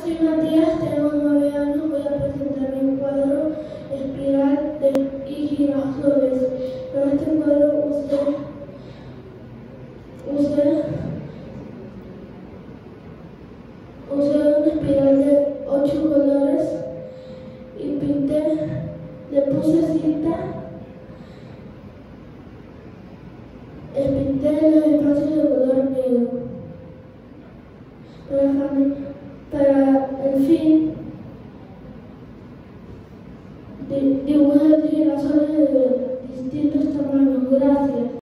soy Matías, tengo 9 años, voy a presentar mi cuadro espiral y girasoles. En este cuadro usé una espiral de 8 colores y le puse cinta, pinté los espacios de color negro. Para el fin, dibujé girasoles de distintos tamaños. Gracias.